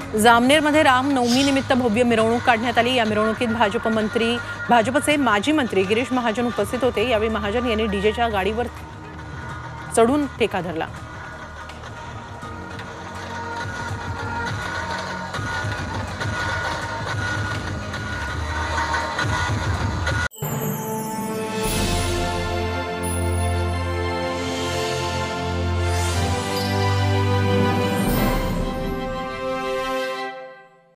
जामनेरमध्ये रामनवमीनिमित्त भव्य मिरवणूक काढण्यात आली। या मिरवणुकीत भाजपचे माजी मंत्री गिरीश महाजन उपस्थित होते। यावेळी महाजन यांनी डीजेच्या गाडीवर चढून ठेका धरला।